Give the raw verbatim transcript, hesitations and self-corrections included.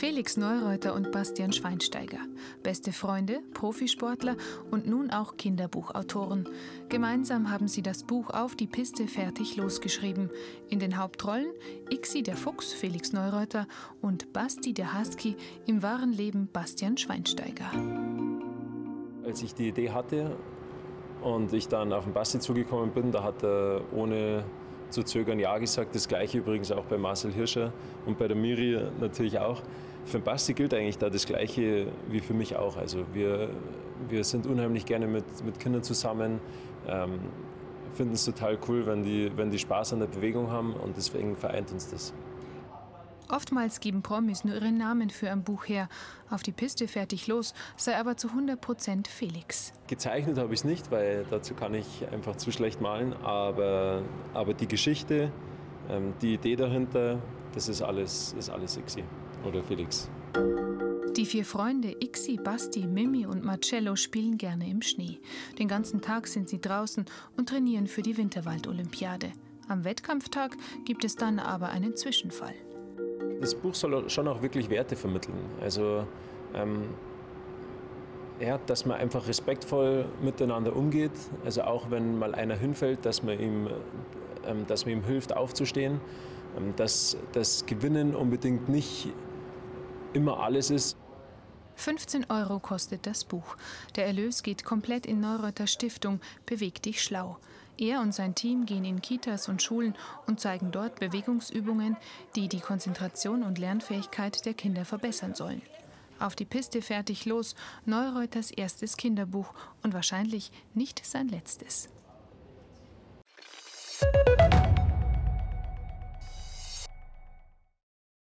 Felix Neureuter und Bastian Schweinsteiger. Beste Freunde, Profisportler und nun auch Kinderbuchautoren. Gemeinsam haben sie das Buch Auf die Piste fertig losgeschrieben. In den Hauptrollen Ixi der Fuchs, Felix Neureuter, und Basti der Husky, im wahren Leben Bastian Schweinsteiger. Als ich die Idee hatte und ich dann auf den Basti zugekommen bin, da hat er ohne zu zögern Ja gesagt. Das Gleiche übrigens auch bei Marcel Hirscher und bei der Miri natürlich auch. Für den Basti gilt eigentlich da das Gleiche wie für mich auch. Also wir, wir sind unheimlich gerne mit, mit Kindern zusammen, ähm, finden es total cool, wenn die, wenn die Spaß an der Bewegung haben, und deswegen vereint uns das. Oftmals geben Promis nur ihren Namen für ein Buch her. Auf die Piste fertig los sei aber zu hundert Prozent Felix. Gezeichnet habe ich es nicht, weil dazu kann ich einfach zu schlecht malen. Aber, aber die Geschichte, ähm, die Idee dahinter, das ist alles, ist alles Ixi oder Felix. Die vier Freunde Ixi, Basti, Mimi und Marcello spielen gerne im Schnee. Den ganzen Tag sind sie draußen und trainieren für die Winterwald-Olympiade. Am Wettkampftag gibt es dann aber einen Zwischenfall. Das Buch soll schon auch wirklich Werte vermitteln. Also, ähm, ja, dass man einfach respektvoll miteinander umgeht. Also auch wenn mal einer hinfällt, dass man ihm, ähm, dass man ihm hilft, aufzustehen. Ähm, dass das Gewinnen unbedingt nicht immer alles ist. fünfzehn Euro kostet das Buch. Der Erlös geht komplett in Neureuters Stiftung Beweg dich schlau. Er und sein Team gehen in Kitas und Schulen und zeigen dort Bewegungsübungen, die die Konzentration und Lernfähigkeit der Kinder verbessern sollen. Auf die Piste fertig los, Neureuters erstes Kinderbuch und wahrscheinlich nicht sein letztes.